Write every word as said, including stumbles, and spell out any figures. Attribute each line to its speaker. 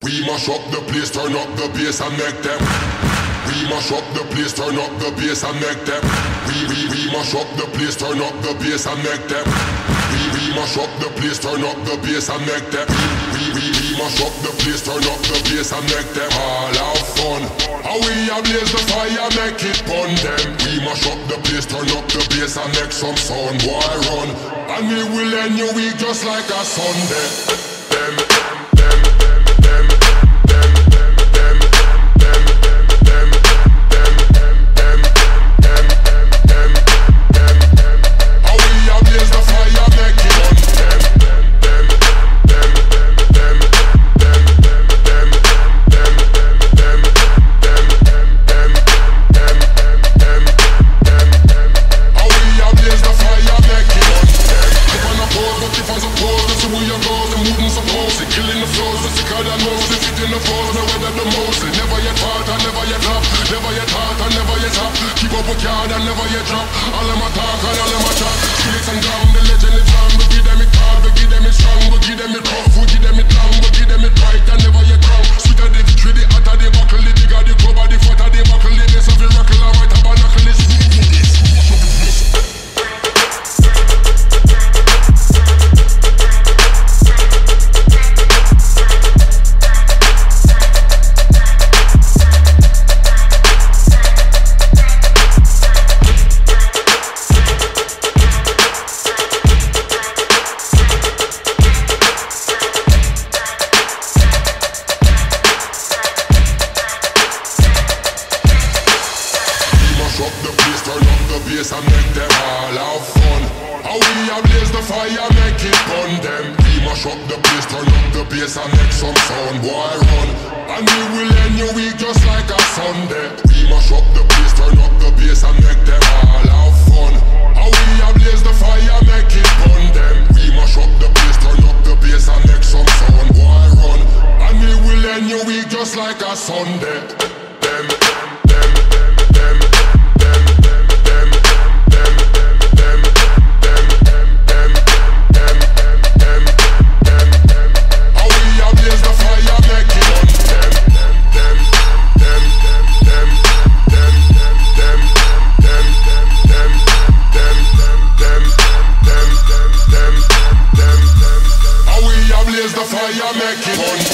Speaker 1: We mash up the place, turn up the bass and make them. We mash up the place, turn up the bass and make them. We we we mash up the place, turn up the bass and make them. We we mash up the place, turn up the bass and make them. We we we mash up the place, turn up the bass and make them all have fun. How we ablaze the fire, make it burn them. We mash up the place, turn up the bass and make some sound, boy run. And we will end your week just like a Sunday. Them. Killing the flows, the sicker than most. If it in the flows, the weather the most. Never yet hard and never yet up. Never yet hard and never yet up. Keep up with yard and never yet drop. All them attack and all them attack. Felix and Drum, the legend is on. We give them it hard, we give them it strong. We give them it rough, we give them it long. We give them it right and never yet wrong. Sweeter the victory, the hotter the buckle. The bigger the cover, the fatter the buckle. The base of the rockle, I might have a knuckle. It's up the place, turn up the bass and make them all have fun. How we ablaze the fire, make it burn them. We mash up the place, turn up the bass and make some sound, boy run. And we will end your week just like a Sunday. We mash up the place, turn up the bass and make them all have fun. How we ablaze the fire, make it burn them. We mash up the place, turn up the bass and make some sound, boy run. And we will end your week just like a Sunday. Them. The fire make it fun.